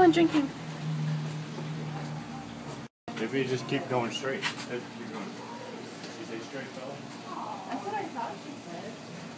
not drinking. Maybe you just keep going straight. Keep going. Did she say straight, fella? That's what I thought she said.